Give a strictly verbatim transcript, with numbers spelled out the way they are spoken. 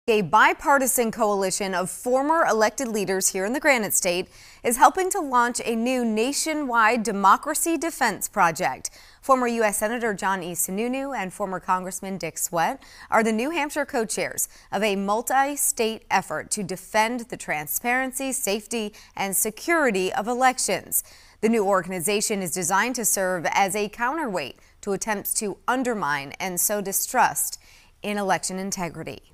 A bipartisan coalition of former elected leaders here in the Granite State is helping to launch a new nationwide democracy defense project. Former U S Senator John E. Sununu and former Congressman Dick Swett are the New Hampshire co-chairs of a multi-state effort to defend the transparency, safety, and security of elections. The new organization is designed to serve as a counterweight to attempts to undermine and sow distrust in election integrity.